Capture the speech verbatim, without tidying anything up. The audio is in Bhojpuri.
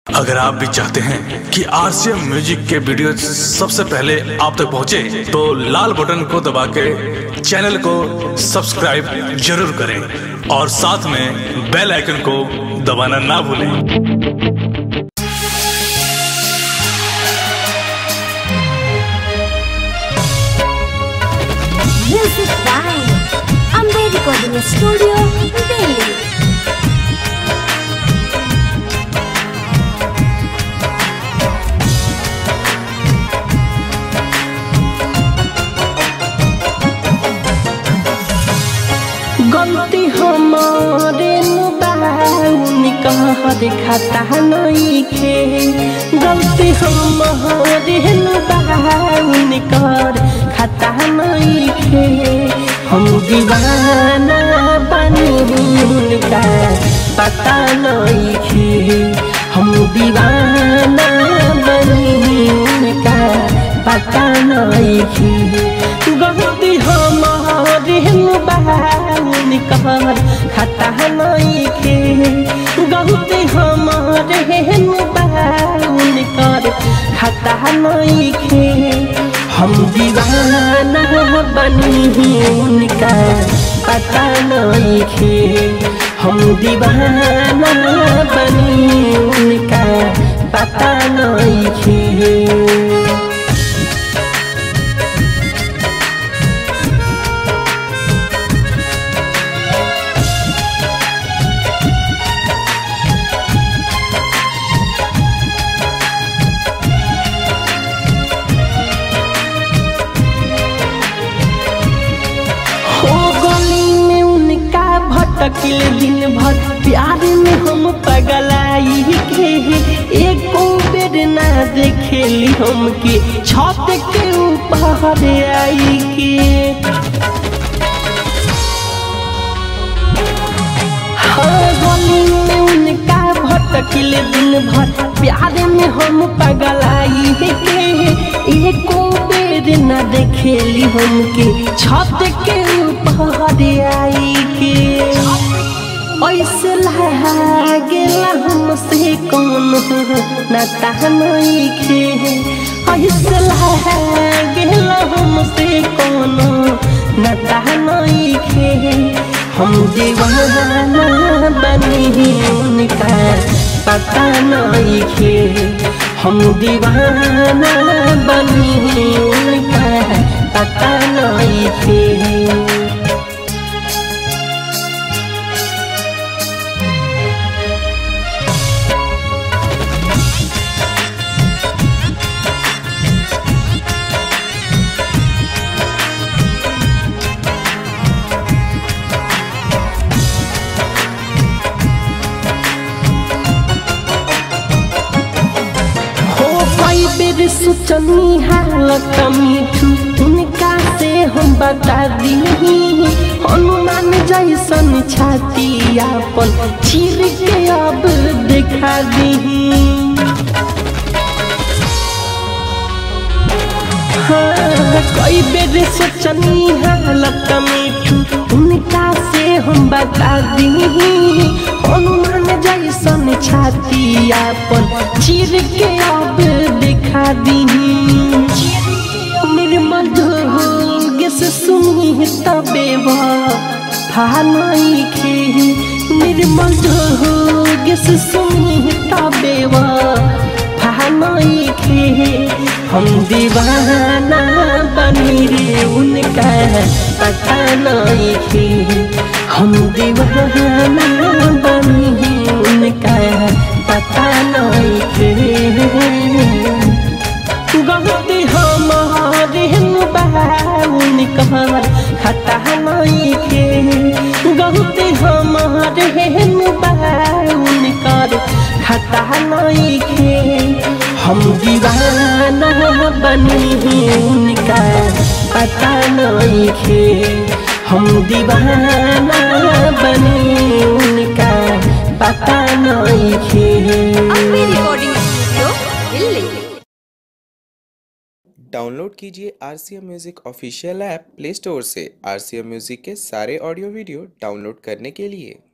अगर आप भी चाहते हैं कि आरसीएम म्यूजिक के वीडियो सबसे पहले आप तक पहुंचे, तो लाल बटन को दबा के चैनल को सब्सक्राइब जरूर करें और साथ में बेल आइकन को दबाना ना भूलें। Music by Ambe Recording Studio, Delhi. गलती हमारे नुबाउन कहर खाता नइखे, गलती हमारे नुबाउन कहर खाता नइखे। हम दीवाना बनी उनका पता नइखे, हम दीवाना बनी उनका पता नइखे। गलती हमारे नुबाउन कहर खाता नइखे, गलती हमारे नुबाउन कहर खाता नइखे। हम दीवाना बनी उनका पता नइखे, हम दीवाना बनी उनका पता नइखे। भटकिल दिन भर प्यार में हम पगलाई के, एको बेर ना देखेली हमके छत के ऊपर आई के। हाँ, गली में उनका भटकिल दिन भर प्यार में हम पगलाई के, एको बेर ना देखेली हमके छत के ऊपर आई के। ऐसे लागेला हमसे कौन नाता नइखे, ऐसे लागेला हमसे कौन नाता नइखे। हम दीवाना बनी उनका पता नइखे, हम दीवाना बनी उनका पता नइखे। बेर सोचनी हालत मीठू उनका से हम बता दी, हनुमान जैसन छाती अपन चीर के अब दिखा दी। हाँ, कई बेर सोचनी हालत मीठू उनका से हम बता दी, हनुमान जैसन छाती अपन चीर के अब दिखा दी। निर्मल धोगे से सुनी तबे था नइखे, निर्मल धोगे से सुनी तबे था नइखे। हम दीवाना बनी रे उनका पता नइखे, हम दीवाना बनी उनका पता नइखे। गलती हमारे नुबाउन कहर खाता नइखे, गलती हमारे नुबाउन कहर खाता नइखे। हम दीवाना बनी उनका पता नइखे, हम दीवाना बनी उनका पता नइखे। Ambe recording studio, Delhi. Download कीजिए RCM music official app play store से आरसीएम म्यूजिक के सारे ऑडियो वीडियो डाउनलोड करने के लिए।